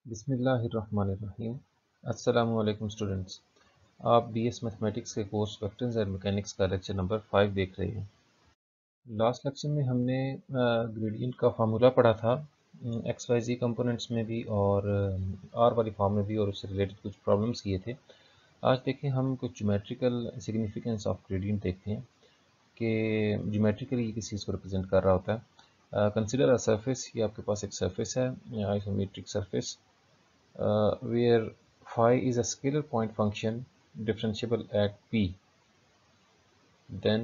बिस्मिल्लाहिर्रहमानिर्रहीम। अस्सलामु अलैकुम स्टूडेंट्स, आप बीएस मैथमेटिक्स के कोर्स वेक्टर्स एंड मैकेनिक्स का लेक्चर नंबर 5 देख रहे हैं। लास्ट लेक्चर में हमने ग्रेडियंट का फार्मूला पढ़ा था एक्स वाई जी कंपोनेंट्स में भी और आर वाली फॉर्म में भी, और उससे रिलेटेड कुछ प्रॉब्लम्स किए थे। आज देखें हम कुछ ज्योमेट्रिकल सिग्निफिकेंस ऑफ ग्रेडियंट देखते हैं कि ज्योमेट्रिकली किस चीज़ को रिप्रेजेंट कर रहा होता है। कंसिडर अ सरफेस, ये आपके पास एक सरफेस है, isometric surface, where phi is a scalar point function differentiable at p, then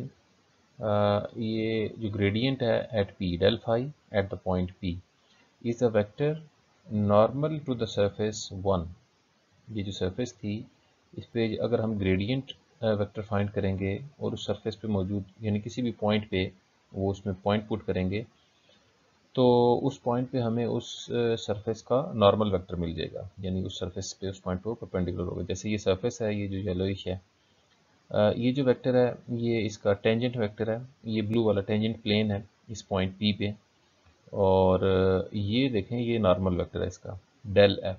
ये जो gradient है at p del phi at the point p is a vector normal to the surface 1। ये जो surface थी इस पे अगर हम gradient वेक्टर फाइंड करेंगे और उस सरफेस पे मौजूद यानी किसी भी पॉइंट पे वो उसमें पॉइंट पुट करेंगे तो उस पॉइंट पे हमें उस सरफेस का नॉर्मल वेक्टर मिल जाएगा, यानी उस सरफेस पे उस पॉइंट पे वो परपेंडिकुलर होगा। जैसे ये सरफेस है, ये जो येलोइश है, ये जो वेक्टर है ये इसका टेंजेंट वेक्टर है, ये ब्लू वाला टेंजेंट प्लेन है इस पॉइंट पी पे, और ये देखें ये नॉर्मल वेक्टर है इसका डेल एफ।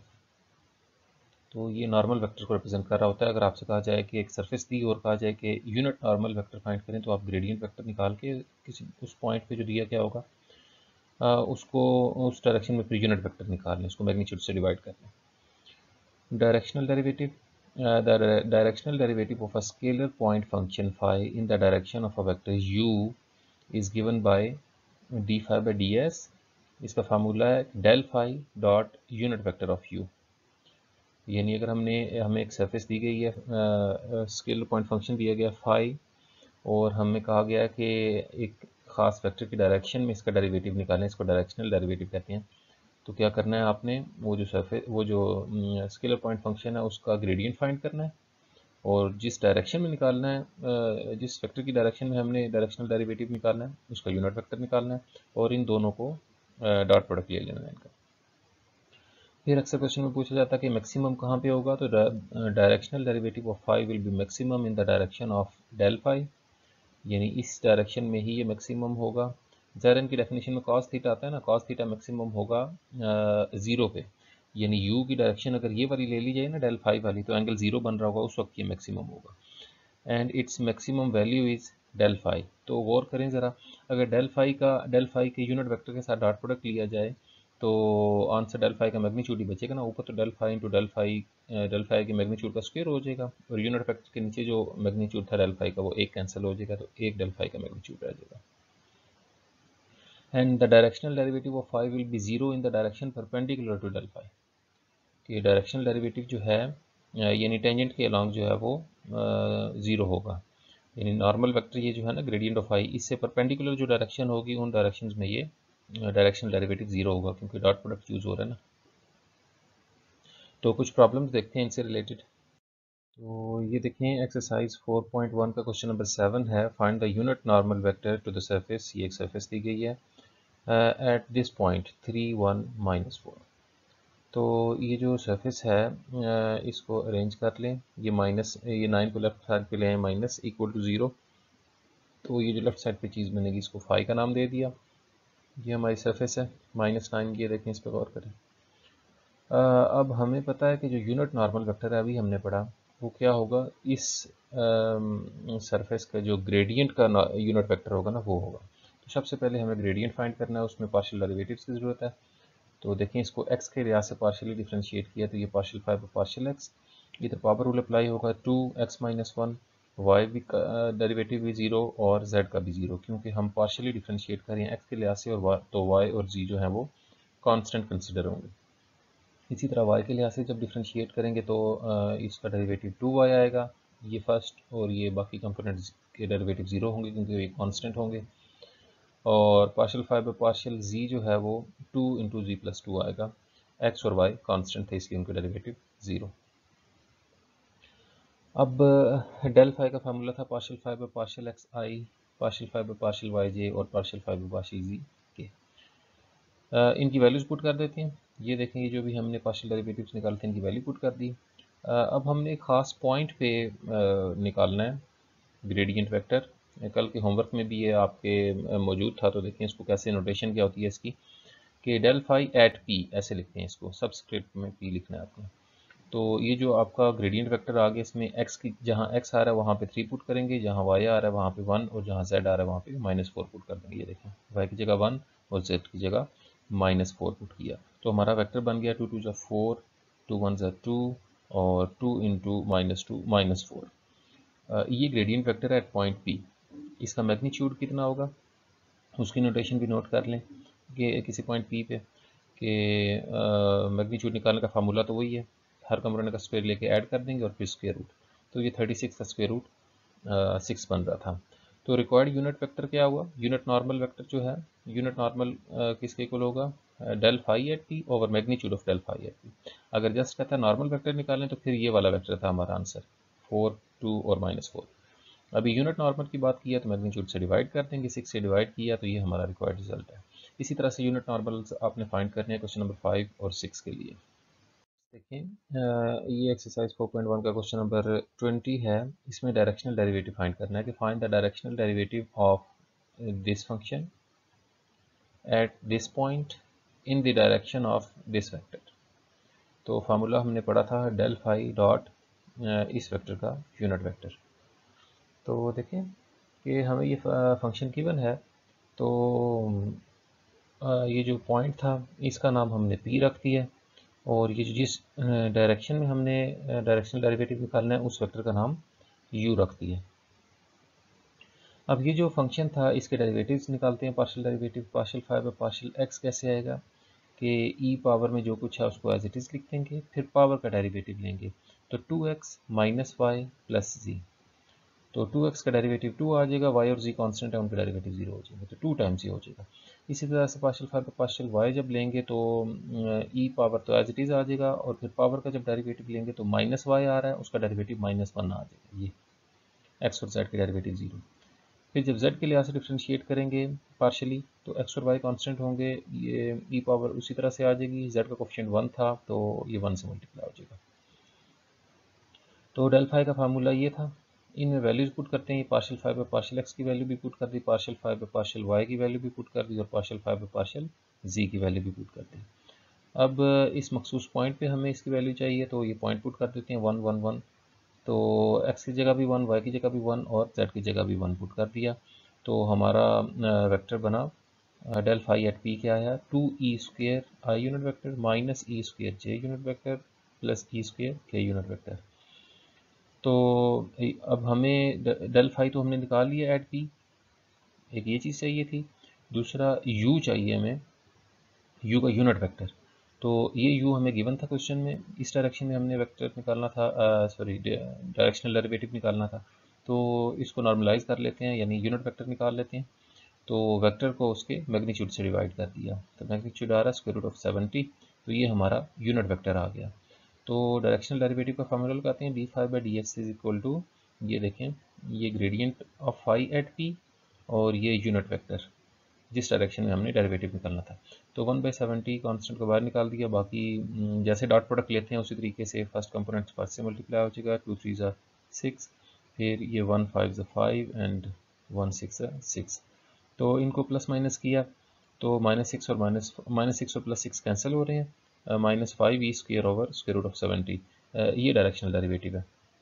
तो ये नॉर्मल वेक्टर को रिप्रेजेंट कर रहा होता है। अगर आपसे कहा जाए कि एक सरफेस दी और कहा जाए कि यूनिट नॉर्मल वेक्टर फाइंड करें, तो आप ग्रेडियंट वेक्टर निकाल के किसी उस पॉइंट पे जो दिया क्या होगा उसको उस डायरेक्शन में फिर यूनिट वेक्टर निकाल लें, उसको मैग्नीट्यूड से डिवाइड कर लें। Directional derivative, the directional derivative of a scalar point function phi in the direction of a vector u is given by d phi by ds। इसका फार्मूला है del phi dot unit vector of u। यानी अगर हमें एक surface दी गई है, scalar point function दिया गया फाई, और हमें कहा गया कि एक ख़ास वेक्टर की डायरेक्शन में इसका डेरिवेटिव निकालें, इसको डायरेक्शनल डेरिवेटिव कहते हैं। तो क्या करना है आपने, वो जो स्केलर पॉइंट फंक्शन है उसका ग्रेडियंट फाइंड करना है, और जिस डायरेक्शन में निकालना है, जिस वेक्टर की डायरेक्शन में हमने डायरेक्शनल डेरिवेटिव निकालना है उसका यूनिट वेक्टर निकालना है, और इन दोनों को डॉट प्रोडक्ट ले लेना है इनका। फिर अक्सर क्वेश्चन में पूछा जाता है कि मैक्सिमम कहाँ पे होगा, तो directional derivative of phi will be maximum in the direction of del phi, यानी इस डायरेक्शन में ही ये मैक्सिमम होगा। ज़ाहिर इनकी डेफिनेशन में कॉस थीटा आता है ना, कॉस थीटा मैक्सिमम होगा ज़ीरो पे, यानी यू की डायरेक्शन अगर ये वाली ले ली जाए ना डेल फाई वाली, तो एंगल ज़ीरो बन रहा होगा, उस वक्त ये मैक्सिमम होगा। And its maximum value is del phi. तो गौर करें ज़रा, अगर डेल फाई के यूनिट वेक्टर के साथ डॉट प्रोडक्ट लिया जाए तो आंसर डेल फाई का मैग्नीट्यूड ही बचेगा ना, ऊपर तो del phi into del phi के मैग्नीट्यूड का स्क्वायर हो जाएगा, और यूनिट वेक्टर के नीचे जो मैग्नीट्यूड था डेल फाई का वो एक कैंसिल हो जाएगा, तो एक डेल फाई का मैग्नीट्यूड रह जाएगा। And the directional derivative of phi will be zero in the direction perpendicular to del phi. ये डायरेक्शनल डेरिवेटिव जो है यानी टेंजेंट के अलॉन्ग जो है वो ज़ीरो होगा, यानी नॉर्मल वेक्टर ये जो है ना ग्रेडियंट ऑफ आई, इससे परपेंडिकुलर जो डायरेक्शन होगी उन डायरेक्शंस में ये डायरेक्शनल डेरिवेटिव ज़ीरो होगा, क्योंकि डॉट प्रोडक्ट यूज़ हो रहा है ना। तो कुछ प्रॉब्लम्स देखते हैं इनसे रिलेटेड। तो ये देखें एक्सरसाइज 4.1 का क्वेश्चन नंबर 7 है, find the unit normal vector to the surface. ये एक सरफेस दी गई है एट दिस पॉइंट 3 1 -4। तो ये जो सरफेस है इसको अरेंज कर लें, ये 9 को लेफ्ट साइड पे ले आए, माइनस इक्वल टू ज़ीरो। तो ये जो लेफ्ट साइड पे चीज़ बनेगी इसको फाई का नाम दे दिया। ये हमारी सरफेस है -9, ये देखें, इस पर गौर करें। अब हमें पता है कि जो यूनिट नॉर्मल वेक्टर है अभी हमने पढ़ा वो क्या होगा, इस सरफेस का जो ग्रेडियंट का यूनिट वेक्टर होगा ना वो होगा। तो सबसे पहले हमें ग्रेडियंट फाइंड करना है, उसमें पार्शियल डेरिवेटिव्स की ज़रूरत है। तो देखें इसको x के लिहाज से पार्शियली डिफ्रेंशिएट किया, तो ये partial phi by partial x, इधर पावर रूल अप्लाई होगा 2x-1, y भी डेरिवेटिव भी ज़ीरो और z का भी ज़ीरो, क्योंकि हम पार्शियली डिफ्रेंशिएट कर रहे हैं x के लिहाज से, और तो y और z जो हैं वो कांस्टेंट कंसिडर होंगे। इसी तरह y के लिहाज से जब डिफ्रेंशिएट करेंगे तो इसका डेरिवेटिव 2y आएगा, ये फर्स्ट, और ये बाकी कंपोनेंट्स के डेरिवेटिव ज़ीरो होंगे क्योंकि ये कांस्टेंट होंगे। और partial phi by partial z जो है वो 2 इंटू जी प्लस 2 आएगा। x और y कांस्टेंट थे इसलिए उनके डेरिवेटिव ज़ीरो। अब डेल फाई का फार्मूला था partial phi by partial X I, partial phi by partial Y J, और partial phi by partial Z K. इनकी वैल्यूज पुट कर देते हैं। ये देखें, ये जो भी हमने पार्शियल डेरिवेटिव्स निकाले थे इनकी वैल्यू पुट कर दी। अब हमने एक ख़ास पॉइंट पे निकालना है ग्रेडियंट वेक्टर। कल के होमवर्क में भी ये आपके मौजूद था, तो देखें इसको कैसे नोटेशन क्या होती है इसकी, कि डेल फाई एट पी, ऐसे लिखते हैं इसको, सबस्क्रिप्ट में पी लिखना है आपने। तो ये जो आपका ग्रेडियंट वेक्टर आ गया, इसमें x की जहाँ x आ रहा है वहाँ पे 3 पुट करेंगे, जहाँ y आ रहा है वहाँ पे 1, और जहाँ z आ रहा है वहाँ पे -4 पुट कर देंगे। ये देखें, y की जगह 1 और z की जगह -4 पुट किया, तो हमारा वेक्टर बन गया 2 2 4, 2 1 2, और 2 इंटू -2 -4। ये ग्रेडियंट वेक्टर है एट पॉइंट P। इसका मैग्नीट्यूड कितना होगा उसकी नोटेशन भी नोट कर लें कि किसी पॉइंट P पे कि मैग्नीट्यूड निकालने का फार्मूला तो वही है, हर कंपोनेंट का स्क्वायर लेके ऐड कर देंगे और फिर स्क्वायर रूट। तो ये 36 का स्क्वायर रूट 6 बन रहा था। तो रिक्वायर्ड यूनिट वेक्टर क्या हुआ, यूनिट नॉर्मल वेक्टर जो है, यूनिट नॉर्मल किसके इक्वल होगा, del phi at P over magnitude of del phi at P. अगर जस्ट कहता है नॉर्मल वेक्टर निकालें तो फिर ये वाला वेक्टर था हमारा आंसर, 4 2 और -4। अभी यूनिट नॉर्मल की बात किया तो मैग्नीट्यूड से डिवाइड कर देंगे, 6 से डिवाइड किया तो ये हमारा रिक्वायर्ड रिजल्ट है। इसी तरह से यूनिट नॉर्मल आपने फाइंड करने हैं क्वेश्चन नंबर 5 और 6 के लिए। देखिए ये एक्सरसाइज 4.1 का क्वेश्चन नंबर 20 है। इसमें डायरेक्शनल डेरिवेटिव फाइंड करना है कि find the directional derivative of this function at this point in the direction of this vector. तो फार्मूला हमने पढ़ा था डेल फाई डॉट इस वेक्टर का यूनिट वेक्टर। तो देखें कि हमें ये फंक्शन गिवन है, तो ये जो पॉइंट था इसका नाम हमने पी रख दिया, और ये जिस डायरेक्शन में हमने डायरेक्शनल डेरिवेटिव निकालना है उस वेक्टर का नाम यू रख दिया। अब ये जो फंक्शन था इसके डेरिवेटिव्स निकालते हैं, partial derivative, partial phi by partial X कैसे आएगा कि ई पावर में जो कुछ है उसको एज इट इज़ लिख देंगे, फिर पावर का डेरिवेटिव लेंगे, तो 2x माइनस वाई प्लस जी। तो 2x का डेरिवेटिव 2 आ जाएगा, y और z कांस्टेंट है उनका डेरिवेटिव 0 हो जाएगा, तो 2 टाइम्स ही हो जाएगा। इसी तरह से पार्शियल फाई पार्शियल y जब लेंगे तो e पावर तो एज इट इज़ आ जाएगा, और फिर पावर का जब डेरिवेटिव लेंगे तो माइनस y आ रहा है उसका डेरिवेटिव -1 आ जाएगा, ये x और z के डेरिवेटिव 0। फिर जब z के लिहाज से डिफ्रेंशिएट करेंगे पार्शली तो x और y कांस्टेंट होंगे, ये e पावर उसी तरह से आ जाएगी, z का कोफिशिएंट 1 था तो ये 1 से मल्टीप्लाई हो जाएगा। तो डेल फाई का फार्मूला ये था, इनमें वैल्यूज पुट करते हैं, ये partial phi by partial X की वैल्यू भी पुट कर दी, partial phi by partial Y की वैल्यू भी पुट कर दी, और partial phi by partial Z की वैल्यू भी पुट कर दी। अब इस मखसूस पॉइंट पे हमें इसकी वैल्यू चाहिए, तो ये पॉइंट पुट कर देते हैं 1 1 1। तो एक्स की जगह भी 1, वाई की जगह भी 1 और जेड की जगह भी 1 पुट कर दिया। तो हमारा वेक्टर बना डेल फाई एट पी क्या आया, 2e² I unit vector minus e² J unit vector plus e² K unit vector. तो अब हमें डेल फाई तो हमने निकाल लिया एट पी, एक ये चीज़ चाहिए थी, दूसरा u चाहिए हमें, u का यूनिट वेक्टर। तो ये u हमें गिवन था क्वेश्चन में, इस डायरेक्शन में हमने वेक्टर निकालना था, सॉरी डायरेक्शनल डेरिवेटिव निकालना था। तो इसको नॉर्मलाइज कर लेते हैं, यानी यूनिट वेक्टर निकाल लेते हैं। तो वेक्टर को उसके मैग्नीट्यूड से डिवाइड कर दिया, तो मैग्नीट्यूड आ रहा है स्क्वायर रूट ऑफ 70, तो ये हमारा यूनिट वेक्टर आ गया। तो डायरेक्शनल डेरिवेटिव का फार्मूला लगाते हैं, D phi by D X is equal to, ये देखें ये gradient of phi at P और ये यूनिट वेक्टर जिस डायरेक्शन में हमने डेरिवेटिव निकालना था। तो 1/70 कांस्टेंट को बाहर निकाल दिया, बाकी जैसे डॉट प्रोडक्ट लेते हैं उसी तरीके से फर्स्ट कंपोनेंट फर्स्ट से मल्टीप्लाई हो जाएगा, 2 3 ज़ा 6, फिर ये 1 5 ज़ा 5 एंड 1 6 ज़ा 6। तो इनको प्लस माइनस किया तो -6 और -6 और +6 कैंसिल हो रहे हैं, -5e² over square root of 70, ये डायरेक्शनल डेरिवेटिव है।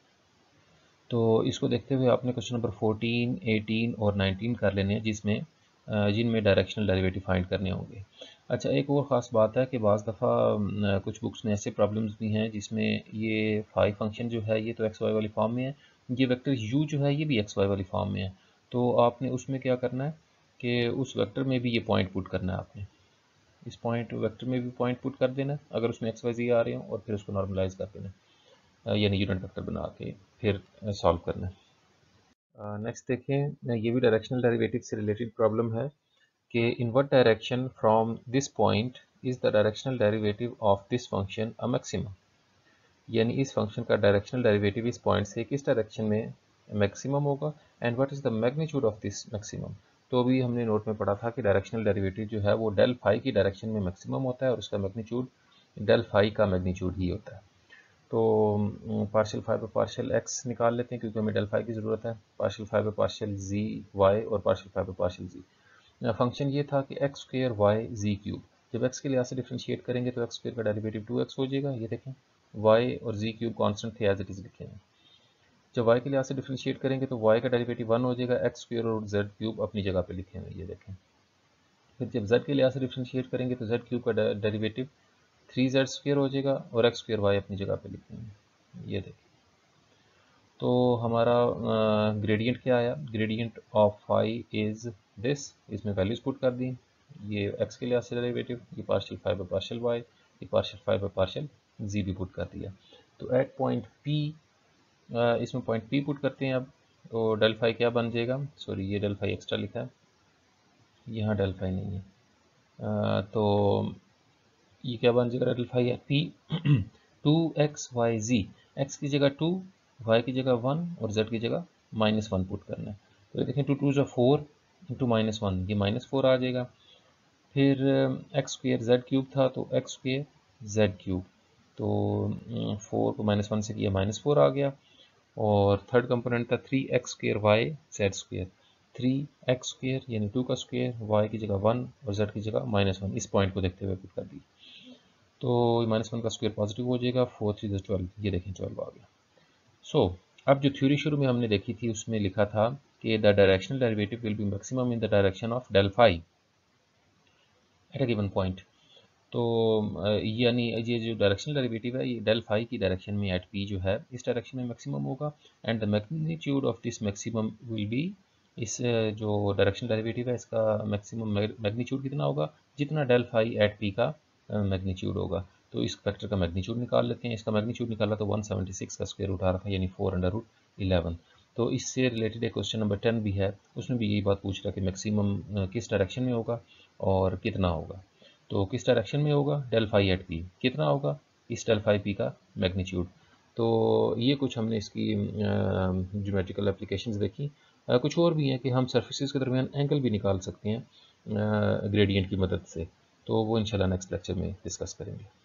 तो इसको देखते हुए आपने क्वेश्चन नंबर 14, 18 और 19 कर लेने हैं, जिनमें डायरेक्शनल डेरिवेटिव फाइंड करने होंगे। अच्छा, एक और ख़ास बात है कि बाज़ दफ़ा कुछ बुक्स में ऐसे प्रॉब्लम्स भी हैं जिसमें ये फाई फंक्शन जो है ये तो एक्स वाई वाली फॉर्म में है, ये वेक्टर u जो है ये भी एक्स वाई वाली फॉर्म में है। तो आपने उसमें क्या करना है कि उस वेक्टर में भी ये पॉइंट पुट करना है, आपने इस पॉइंट वेक्टर में भी पॉइंट पुट कर देना है अगर उसमें एक्स वाई जी आ रहे हो, और फिर उसको नॉर्मलाइज कर देना है, यानी यूनिट वेक्टर बना के फिर सॉल्व करना है। नेक्स्ट देखें, ये भी डायरेक्शनल डेरिवेटिव से रिलेटेड प्रॉब्लम है कि in what direction from this point is the directional derivative of this function a maximum, यानी इस फंक्शन का डायरेक्शनल डेरिवेटिव इस पॉइंट से किस डायरेक्शन में मैक्सिमम होगा, and what is the magnitude of this maximum. तो अभी हमने नोट में पढ़ा था कि डायरेक्शनल डेरिवेटिव जो है वो डेल फाई की डायरेक्शन में मैक्सिमम होता है और उसका मैग्नीट्यूड डेल फाई का मैग्नीट्यूड ही होता है। तो partial phi by partial X निकाल लेते हैं क्योंकि हमें डेल फाई की ज़रूरत है, partial phi by partial Z Y और partial phi by partial Z. Function ये था कि x² y z³ जब x के लिहाज से डिफ्रेंशिएट करेंगे तो एक्स स्क्वायर का डेरिवेटिव 2x हो जाएगा, ये देखें y और z क्यूब कांस्टेंट थे एज इट इज़ लिखे हैं। जब y के लिहाज से डिफ्रेंशिएट करेंगे तो y का डेरिवेटिव 1 हो जाएगा, एक्स स्क्वायर और z क्यूब अपनी जगह पे लिखे हैं, ये देखें। फिर जब z के लिहाज से डिफ्रेंशिएट करेंगे तो z क्यूब का डेरिवेटिव 3z स्क्वायर हो जाएगा और एक्स स्क्वायर y अपनी जगह पे लिखे हैं, ये देखें। तो हमारा ग्रेडियंट क्या आया, gradient of phi is this, इसमें वैल्यूज पुट कर दी, ये x के लिहाज से डेरिवेटिव, ये partial phi by partial y, ये partial phi by partial z भी पुट कर दिया। तो एट पॉइंट p, इसमें पॉइंट p पुट करते हैं अब, तो डेल फाई क्या बन जाएगा, सॉरी ये डेल फाई एक्स्ट्रा लिखा है, यहाँ डेल फाई नहीं है, तो ये क्या बन जाएगा, del phi p 2xyz, x की जगह 2, y की जगह 1 और z की जगह -1 पुट करना है। तो ये देखें 2 2 जो 4 इंटू -1, ये -4 आ जाएगा। फिर एक्स स्क्वायर जेड क्यूब था तो एक्स स्क्वायर जेड क्यूब, तो 4 को -1 से किया -4 आ गया। और थर्ड कंपोनेंट था 3x square Y Z square, 3x square यानी 2 का स्क्वायर, y की जगह 1 और z की जगह -1, इस पॉइंट को देखते हुए पुट कर दी। तो -1 का स्क्वायर पॉजिटिव हो जाएगा, 4 3 12, ये देखें 12 आ गया। सो अब जो थ्योरी शुरू में हमने देखी थी उसमें लिखा था कि the directional derivative will be maximum in the direction of del phi at a given point. तो यानी ये जो डायरेक्शनल डेरिवेटिव है ये डेल फाई की डायरेक्शन में एट पी जो है इस डायरेक्शन में मैक्सिमम होगा, and the magnitude of this maximum will be, इस जो डायरेक्शनल डेरिवेटिव है इसका मैक्सिमम मैग्नीट्यूड कितना होगा, जितना डेल फाई एट पी का मैग्नीट्यूड होगा। तो इस फैक्टर का मैग्नीट्यूड निकाल लेते हैं, इसका मैग्नीट्यूड निकाला तो 176 का स्क्वायर रूट आ रहा था यानी 4√11। तो इससे रिलेटेड एक क्वेश्चन नंबर 10 भी है, उसमें भी यही बात पूछ रहा है कि मैक्सिमम किस डायरेक्शन में होगा और कितना होगा। तो किस डायरेक्शन में होगा, डेल फाई एट पी, कितना होगा, इस डेल फाई पी का मैग्नीट्यूड। तो ये कुछ हमने इसकी ज्योमेट्रिकल एप्लीकेशंस देखी। कुछ और भी हैं कि हम सर्फेसिस के दरमियान एंगल भी निकाल सकते हैं ग्रेडियंट की मदद से, तो वो इंशाल्लाह नेक्स्ट लेक्चर में डिस्कस करेंगे।